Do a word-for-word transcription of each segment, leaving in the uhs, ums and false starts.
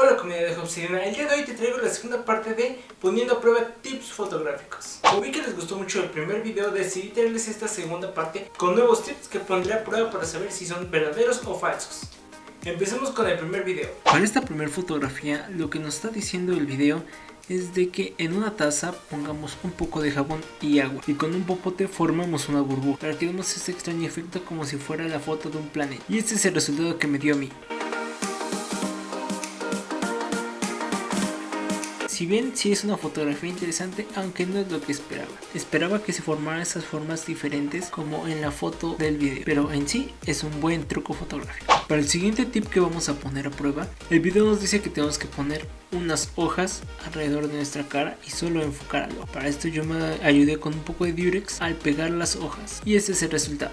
Hola comunidad de Obsidiana, el día de hoy te traigo la segunda parte de poniendo a prueba tips fotográficos. Como vi que les gustó mucho el primer video, decidí traerles esta segunda parte con nuevos tips que pondré a prueba para saber si son verdaderos o falsos. Empecemos con el primer video. Para esta primera fotografía, lo que nos está diciendo el video es de que en una taza pongamos un poco de jabón y agua y con un popote formamos una burbuja para que demos este extraño efecto como si fuera la foto de un planeta. Y este es el resultado que me dio a mí. Si bien sí es una fotografía interesante, aunque no es lo que esperaba. Esperaba que se formaran esas formas diferentes como en la foto del video, pero en sí es un buen truco fotográfico. Para el siguiente tip que vamos a poner a prueba, el video nos dice que tenemos que poner unas hojas alrededor de nuestra cara y solo enfocarlo. Para esto yo me ayudé con un poco de Durex al pegar las hojas y este es el resultado.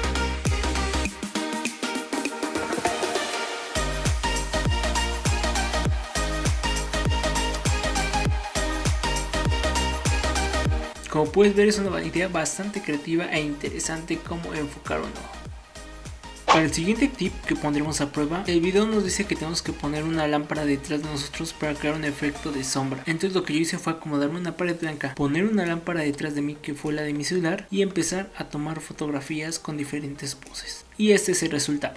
Como puedes ver, es una idea bastante creativa e interesante como enfocar un ojo. Para el siguiente tip que pondremos a prueba, el video nos dice que tenemos que poner una lámpara detrás de nosotros para crear un efecto de sombra. Entonces lo que yo hice fue acomodarme una pared blanca, poner una lámpara detrás de mí que fue la de mi celular y empezar a tomar fotografías con diferentes poses. Y este es el resultado.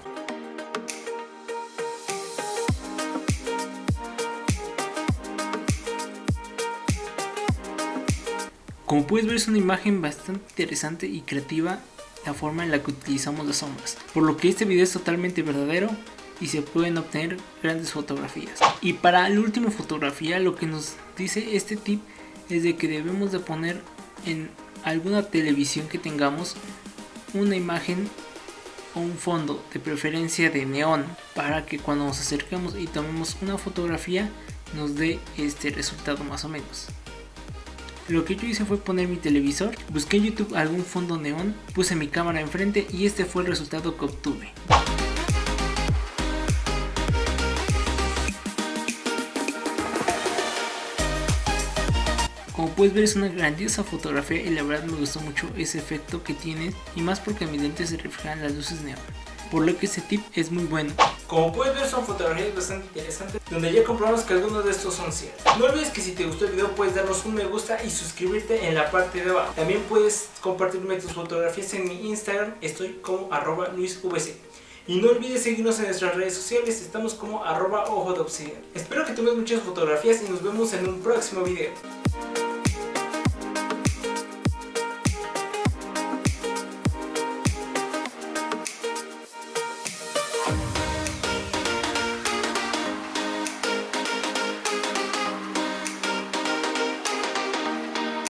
Como puedes ver, es una imagen bastante interesante y creativa la forma en la que utilizamos las sombras, por lo que este video es totalmente verdadero y se pueden obtener grandes fotografías. Y para la última fotografía, lo que nos dice este tip es de que debemos de poner en alguna televisión que tengamos una imagen o un fondo, de preferencia de neón, para que cuando nos acerquemos y tomemos una fotografía nos dé este resultado más o menos. Lo que yo hice fue poner mi televisor, busqué en YouTube algún fondo neón, puse mi cámara enfrente y este fue el resultado que obtuve. Como puedes ver, es una grandiosa fotografía y la verdad me gustó mucho ese efecto que tiene, y más porque mis lentes se reflejan las luces neón, por lo que este tip es muy bueno. Como puedes ver, son fotografías bastante interesantes donde ya comprobamos que algunos de estos son ciertos. No olvides que si te gustó el video puedes darnos un me gusta y suscribirte en la parte de abajo. También puedes compartirme tus fotografías en mi Instagram, estoy como arroba luisvc. Y no olvides seguirnos en nuestras redes sociales, estamos como arroba ojo de obsidiana. Espero que tomes muchas fotografías y nos vemos en un próximo video.